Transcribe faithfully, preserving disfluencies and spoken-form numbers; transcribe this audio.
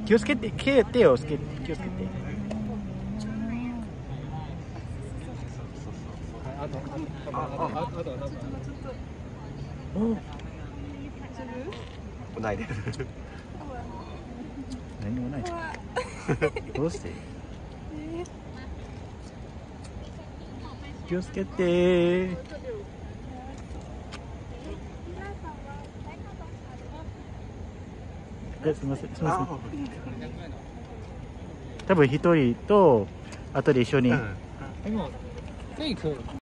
気をつけて、手手をつけ気をつけて。あと、あと、あと、あと、 お、ないです。 何もない。どうして？気をつけて。え、すみません、すみません。多分一人と後で一緒に。 でも、フェイク。